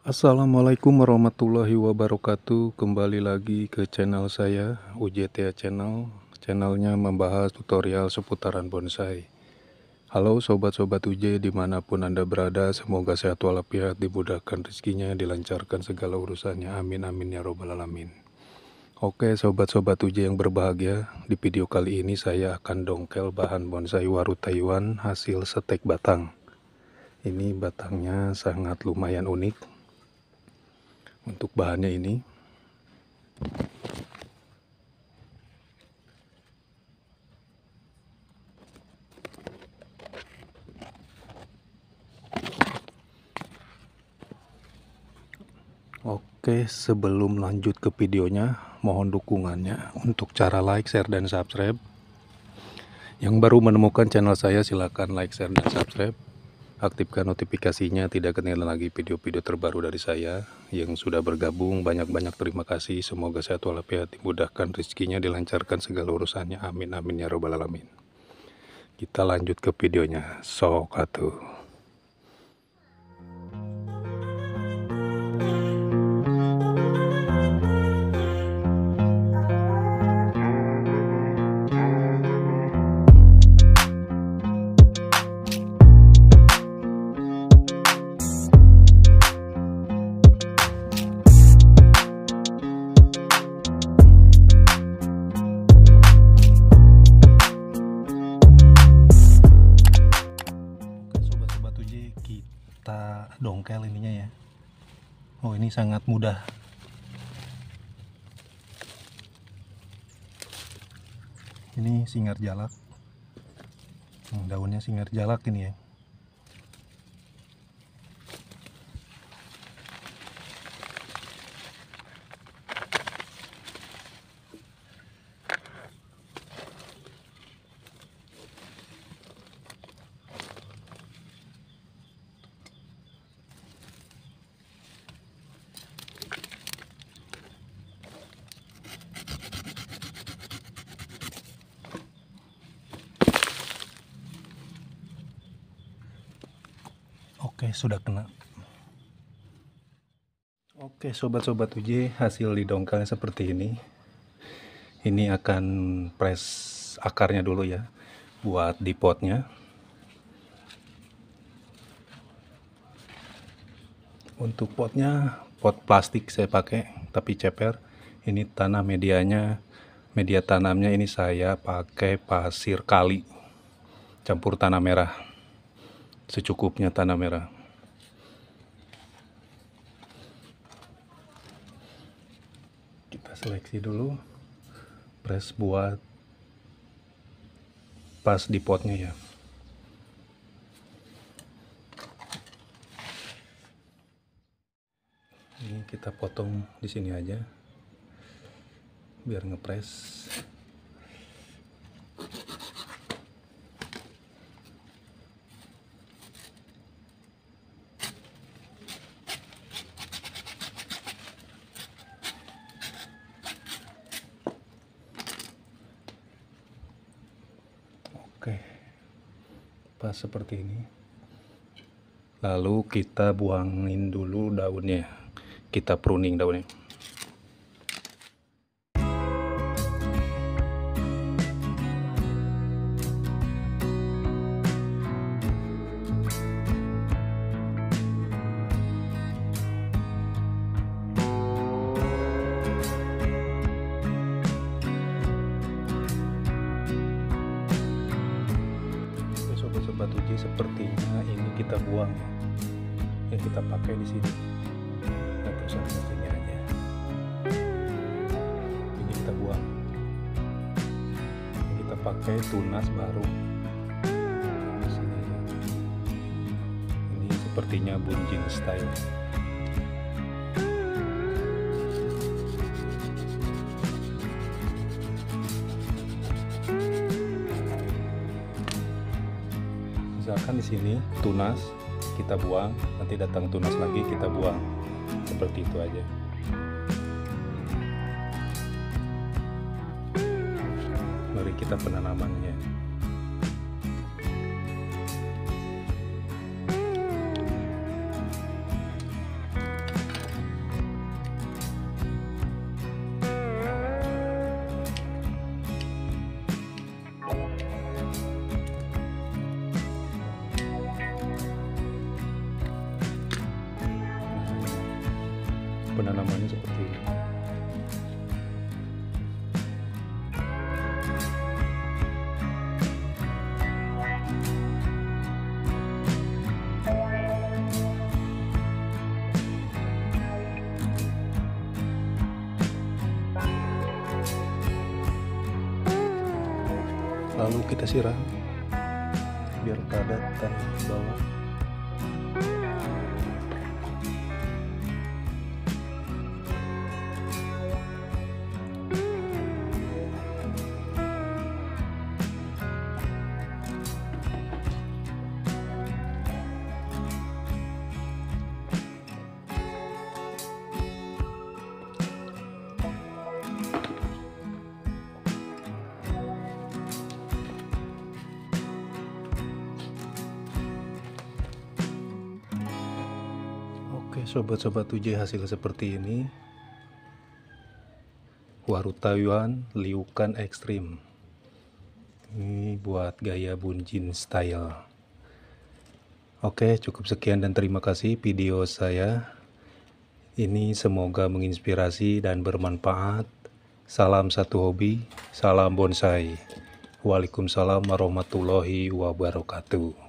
Assalamualaikum warahmatullahi wabarakatuh. Kembali lagi ke channel saya, UJTA Channel. Channelnya membahas tutorial seputaran bonsai. Halo sobat-sobat UJ dimanapun Anda berada, semoga sehat walafiat, dimudahkan rezekinya, dilancarkan segala urusannya. Amin amin ya robbal alamin. Oke sobat-sobat UJ yang berbahagia, di video kali ini saya akan dongkel bahan bonsai waru Taiwan hasil setek batang. Ini batangnya sangat lumayan unik. Untuk bahannya ini oke, sebelum lanjut ke videonya, mohon dukungannya untuk cara like, share, dan subscribe. Yang baru menemukan channel saya silahkan like, share, dan subscribe. Aktifkan notifikasinya, tidak ketinggalan lagi video-video terbaru dari saya. Yang sudah bergabung, banyak-banyak terima kasih. Semoga sehat walafiat, dimudahkan rezekinya, dilancarkan segala urusannya. Amin amin ya robbal alamin. Kita lanjut ke videonya. Sok atuh. Kita dongkel ininya ya. Oh, ini sangat mudah. Ini singar jalak. Daunnya singar jalak ini ya. Oke, sudah kena. Oke, sobat-sobat UJ, hasil didongkelnya seperti ini. Ini akan press akarnya dulu ya, buat di potnya. Untuk potnya, pot plastik saya pakai, tapi ceper. Ini tanah medianya, media tanamnya ini saya pakai pasir kali, campur tanah merah. Secukupnya tanah merah. Kita seleksi dulu, press buat pas di potnya ya. Ini kita potong di sini aja biar ngepres. Oke, pas seperti ini. Lalu kita buangin dulu daunnya, kita pruning daunnya. Sobat uji, sepertinya ini kita buang ya, yang kita pakai di sini. Nah, terus sini aja. Ini kita buang. Ini kita pakai tunas baru. Di sini ya. Ini sepertinya bunjin style. Misalkan di sini tunas kita buang, nanti datang tunas lagi kita buang, seperti itu aja. Mari kita penanamannya. penanamannya seperti ini. Lalu kita siram biar padat tanah di bawah. Oke sobat-sobat UJ, hasil seperti ini. Waru Taiwan liukan ekstrim. Ini buat gaya bunjin style. Oke, cukup sekian dan terima kasih video saya. Ini semoga menginspirasi dan bermanfaat. Salam satu hobi, salam bonsai. Waalaikumsalam warahmatullahi wabarakatuh.